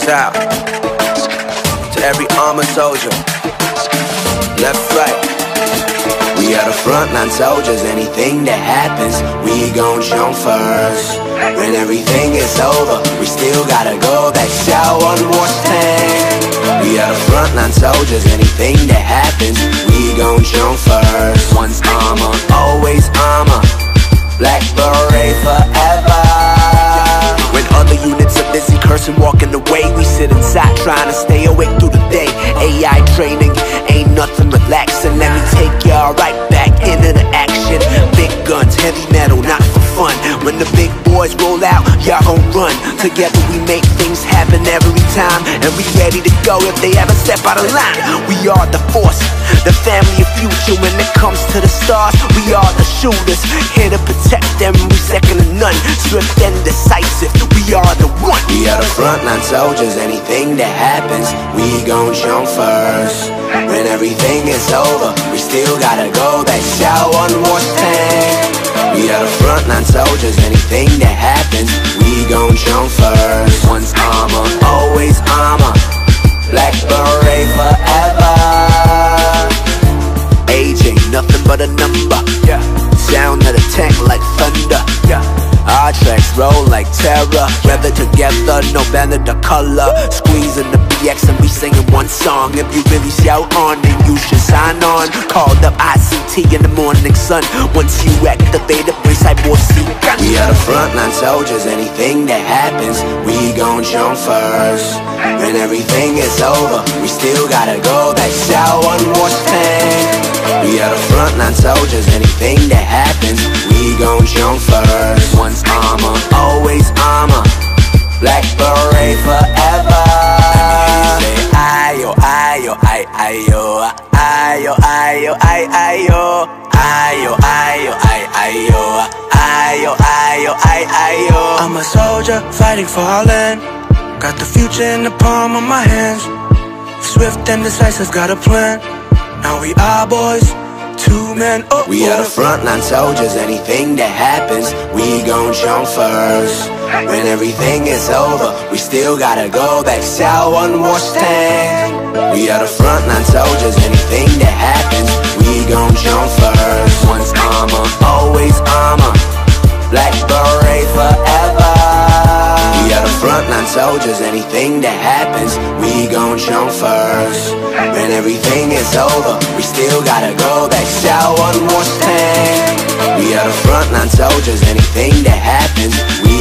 goes out to every armored soldier, left, right. We are the frontline soldiers, anything that happens, we gon' jump first. When everything is over, we still gotta go back, shout one more time. We are the frontline soldiers, anything that happens, we gon' jump first. Once armor, always armor, black beret forever. When other units are busy cursing, walking away, we sit inside trying to stay awake through the day. AI training ain't nothing relaxing. Let me take y'all right back into the action. Big guns, heavy metal, not for fun. When the big boys roll out, y'all gon' run. Together we make things happen every time, and we ready to go if they ever step out of line. We are the force, the family of future. When it comes to the stars, we are the shooters, here to protect them, we second to none. Swift and decisive, we are the one. We are the frontline soldiers, anything that happens, we gon' jump first. When everything is over, we still gotta go back, shout one more time. We are the frontline soldiers, anything that happens, we gon' jump first. Once armor, always armor, black beret forever. Age ain't nothing but a number, yeah. Sound of the tank like thunder, yeah. Our tracks roll like terror, weather together, no matter the color. Squeezing the BX and we singing one song. If you really shout on, then you should sign on. Called up ICT in the morning sun. Once you activate the brace, I will see. We are the frontline soldiers, anything that happens, we gon' jump first. When everything is over, we still gotta go back, shout one more time. We are the frontline soldiers, anything that happens, we gon' jump first. Once armor, always armor, black beret forever. Say ayo, ayo, ay, ayo, ayo, ayo, ay, ayo, ayo, ayo, ay, ayo, ayo, ayo, ay, ayo. I'm a soldier fighting for our land, got the future in the palm of my hands. Swift and decisive, got a plan. Now we are boys, two men. Oh, we are the frontline soldiers, anything that happens, we gon' jump first. When everything is over, we still gotta go back, shout one more time. We are the frontline soldiers, anything that happens, we gon' jump first. Once armor, always armor, black beret forever. We are the frontline soldiers, anything that happens, we gon' jump first. When everything is over, we still gotta go back, shout one more time. We are the frontline soldiers, anything that happens, we